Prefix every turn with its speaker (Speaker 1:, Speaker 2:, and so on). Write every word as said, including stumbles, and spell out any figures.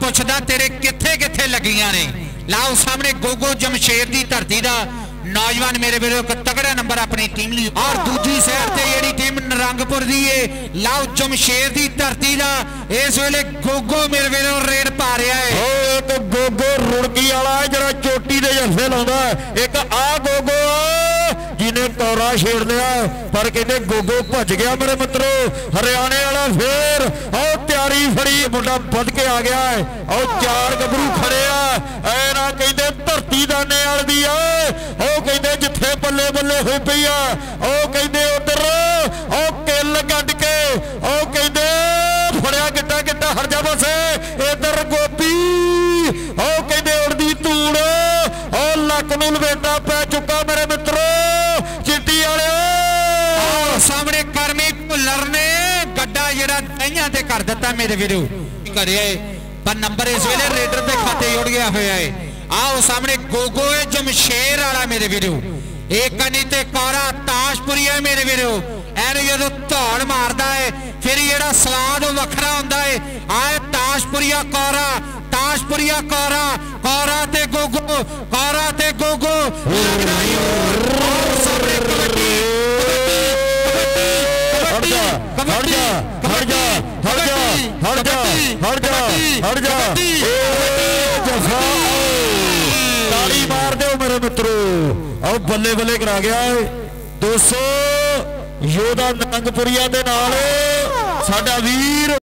Speaker 1: पुछदा तेरे किथे किथे लगियां ने। लाओ सामने गोगो जमशेर दी धरती दा नौजवान मेरे वीरों एक तगड़ा नंबर अपनी टीम ली। और दूजी साइड ते जेड़ी टीम नरंगपुर दी है लाओ जमशेर दी धरती दा इस वेले गोगो मेरे वीरों रेड पा रहा है।
Speaker 2: ओ तो गोगो रुड़की वाला है जरा चोटी दे जफे लाउंदा है। एक आ गोगो जिन्हें कौरा छेड़ लिया पर कहते गोगो भज गया मेरे मित्रों। हरियाणे वाला फिर और तैयारी फड़ी मुंडा बद के आ गया है और चार गबरू खड़े आ ना कहते धरती दाने वाल दी है। कहते जिथे बल्ले बल्ले हो पई आ कहते उधर किल कट के कहते फड़िया गिट्टा गिट्टा हर जा बस इधर गोपी कहते उड़दी धूड़ लक नूं लपेटा पै चुका मेरे मित्रों। चिट्टी वाले
Speaker 1: सामने करमी भुल्लर ने गड्ढा जिहड़ा दहियां ते कर दिता मेरे वीरो करे पर नंबर इस वेले रेडर के खाते जुड़ गया होया है। आओ सामने गोगो है जमशेर वाला मेरे वीरो एक कनी ते कौरा ताशपुरी है मेरे वीरो। एनु जो धौड़ मारदा है फिर जेड़ा स्वाद वखरा हुंदा है। आए ताशपुरिया कौरा ताशपुरिया कौरा कौरा ते गोगो कौरा ते गोगो
Speaker 2: ताली मार दो मेरे मित्रों। और बल्ले बल्ले करा गया है दो सौ योधा नरंगपुरिया दे नाल साडा वीर।